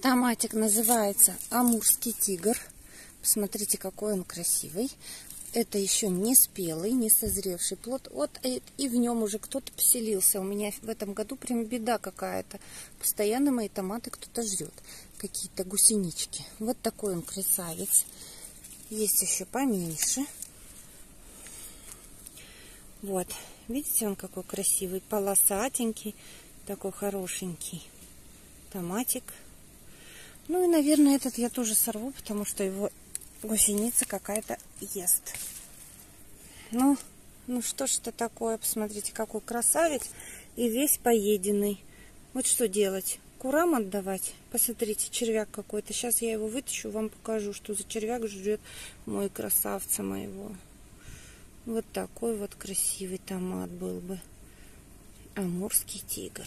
Томатик называется амурский тигр. Посмотрите, какой он красивый. Это еще не спелый, не созревший плод. Вот и в нем уже кто-то поселился. У меня в этом году прям беда какая-то. Постоянно мои томаты кто-то жрет. Какие-то гусенички. Вот такой он красавец. Есть еще поменьше. Вот. Видите, он какой красивый. Полосатенький. Такой хорошенький томатик. Ну и, наверное, этот я тоже сорву, потому что его гусеница какая-то ест. Ну что ж это такое? Посмотрите, какой красавец. И весь поеденный. Вот что делать? Курам отдавать? Посмотрите, червяк какой-то. Сейчас я его вытащу, вам покажу, что за червяк жрет мой красавца моего. Вот такой вот красивый томат был бы. Амурский тигр.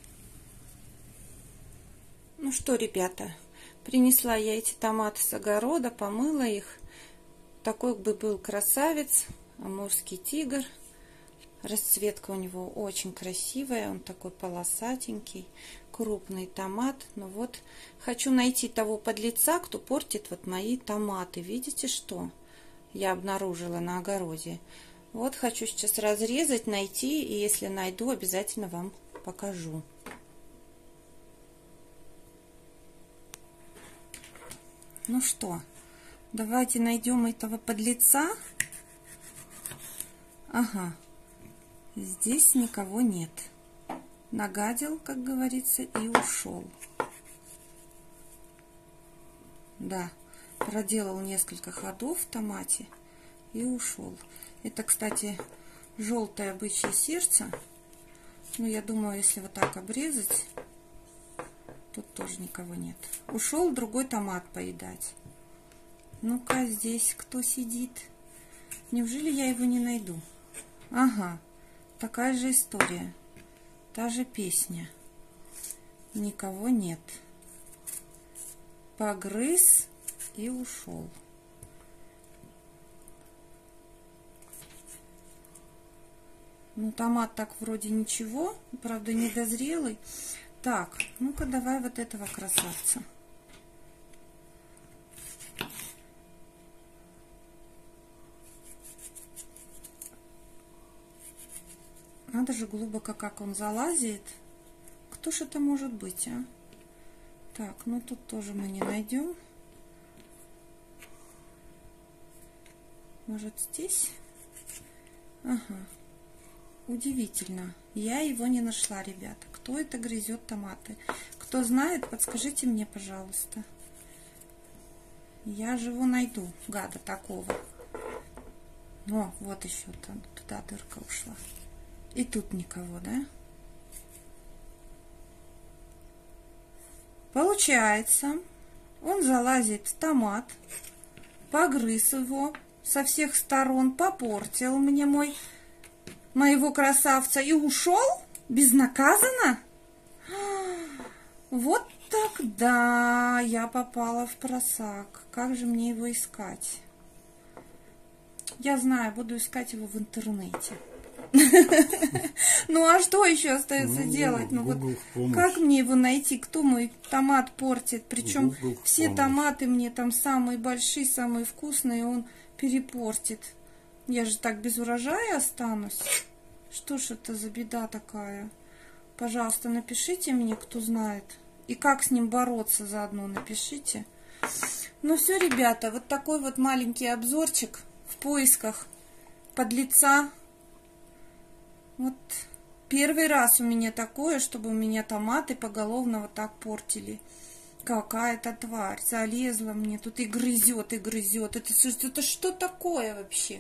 Ну что, ребята, принесла я эти томаты с огорода, помыла их. Такой бы был красавец, амурский тигр. Расцветка у него очень красивая, он такой полосатенький, крупный томат. Но вот хочу найти того подлеца, кто портит вот мои томаты. Видите, что я обнаружила на огороде? Вот хочу сейчас разрезать, найти, и если найду, обязательно вам покажу. Ну что, давайте найдем этого подлеца. Ага, здесь никого нет. Нагадил, как говорится, и ушел. Да, проделал несколько ходов в томате и ушел. Это, кстати, желтое бычье сердце. Ну, я думаю, если вот так обрезать... Тут тоже никого нет. Ушел другой томат поедать. Ну-ка, здесь кто сидит? Неужели я его не найду? Ага, такая же история. Та же песня. Никого нет. Погрыз и ушел. Ну, томат так вроде ничего. Правда, недозрелый. Так, ну-ка давай вот этого красавца. Надо же глубоко, как он залазит. Кто ж это может быть, а? Так, ну тут тоже мы не найдем. Может, здесь? Ага. Удивительно. Я его не нашла, ребята. Кто это грызет томаты? Кто знает, подскажите мне, пожалуйста. Я же его найду, гада такого. О, вот еще там, туда дырка ушла. И тут никого, да? Получается, он залазит в томат, погрыз его со всех сторон, попортил мне моего красавца и ушел безнаказанно? Вот тогда я попала в просак. Как же мне его искать? Я знаю, буду искать его в интернете. Ну а что еще остается делать? Ну вот как мне его найти? Кто мой томат портит? Причем все томаты мне там самые большие, самые вкусные, он перепортит. Я же так без урожая останусь. Что ж это за беда такая? Пожалуйста, напишите мне, кто знает. И как с ним бороться заодно, напишите. Ну все, ребята, вот такой вот маленький обзорчик в поисках подлеца. Вот первый раз у меня такое, чтобы у меня томаты поголовно вот так портили. Какая-то тварь залезла мне тут и грызет, и грызет. Это что такое вообще?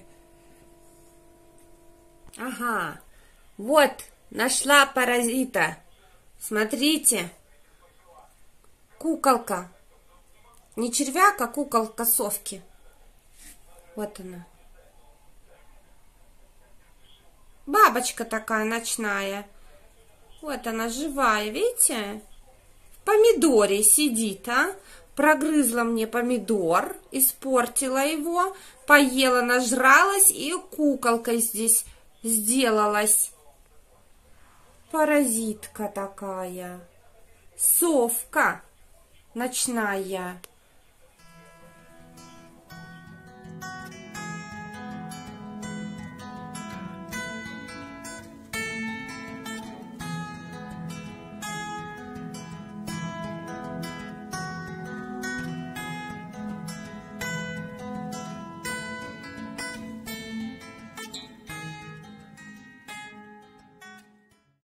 Ага, вот, нашла паразита. Смотрите, куколка. Не червяк, а куколка совки. Вот она. Бабочка такая ночная. Вот она живая, видите? В помидоре сидит, а? Прогрызла мне помидор, испортила его, поела, нажралась и куколкой здесь сделалась. Паразитка такая. Совка. ночная.